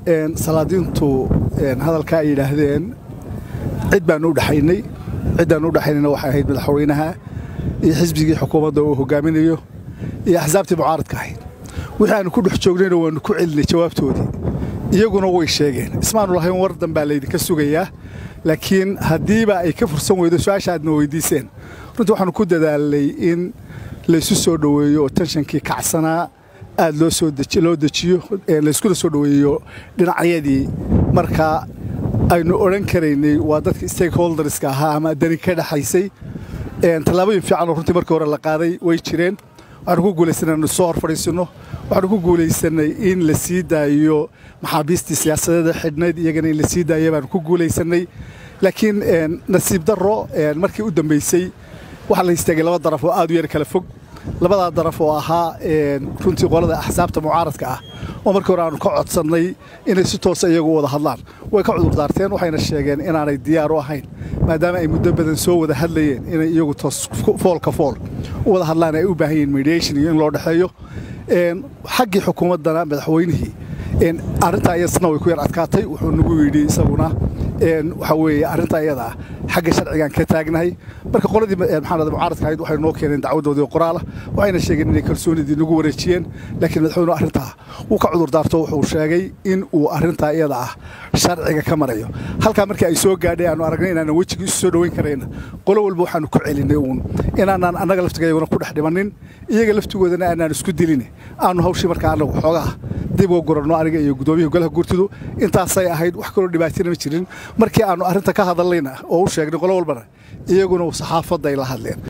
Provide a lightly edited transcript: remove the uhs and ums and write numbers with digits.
salaadiintu hadalka ay yiraahdeen cid baan u dhaxaynay waxa ahayd madaxweynaha iyo xisbigii xukuumadda uu hogaaminayo iyo axsaabtii mucaaradka ahayd wixii aan ku dhex joognayna waan ku celinay jawaabtoodii iyaguna way sheegeen ismaanu lahayn war dan baa laydinka sugayaa laakiin haddiiba ay ka fursan weydo su-aasha aadna weydiiseen runtii waxaanu ku dadaalnay in laysu soo dhoweeyo oo tenshankii kacsanaa aad loo dejiyo layskula soo dhoweeyo dhinacyadii marka aynu odhan karaynay waa dadka stakeholderska ahaa ama dani ka dhaxaysay tallaabooyin fiican oo runtii markii hore la qaaday way jireen waxaanu ku guulaysanay inaynu soo hor fadhiisanno waxaanu ku guulaysanay in la sii daayo maxaabiistii siyaasadeeda xidhnayd iyagana in la sii daaya baanu ku guulaysanay laakiin nasiib darro markii u dambaysay waxaa la istaagay laba daraf oo aad u yar kala fog labadaa daraf oo ahaa runtii qolada axsaabta mucaaradka ah oo markii hore aanu ka codsannay inay si toosa iyagu wada hadlaan way ka cudurdaarteen waxayna sheegeen inaanay diyaar u ahayn maadaama ay muddo badan soo wada hadlayeen inay iyagu toos foolka fool u wada hadlaan ay u baahan yihiin mediation iyo in loo dhexeeyo xaggii xukuumaddana madaxweynihii arrintaa iyasna way ku yar adkaatay wuxuu nagu yidhi isaguna waxa weeye arrintaa iyada ah xagga sharcigan ka taagnahay marka qoladii mucaaradka ahayd waxay noo keeneen dacwadoodii oo qoraal ah waxayna sheegeen inay kalsoonidii nagu wareejiyeen laakiin madaxweynuhu arrintaa wuu ka cudurdaarto wuxuu sheegay in uu arrintaa iyada ah sharciga ka marayo halkaa markii ay soo gaadhay aanu aragnay inaanan wejigii isu soo dhoweyn karayna qolo walba waxaanu ku celinay uun inaanaan annaga laftigayaguna ku dhex dhimannin iyaga laftigoodana aanaan isku dilin aanu hawshii markaa annagu xoogaa dib uga guranno aniga iyo guddoomiyaha golaha guurtidu intaasay ahayd wax kaloo dhibaatina ma jirin markii aanu arrinta ka hadallayna oo u sheegnay qolo walbana iyaguna saxaafadda ay la hadleen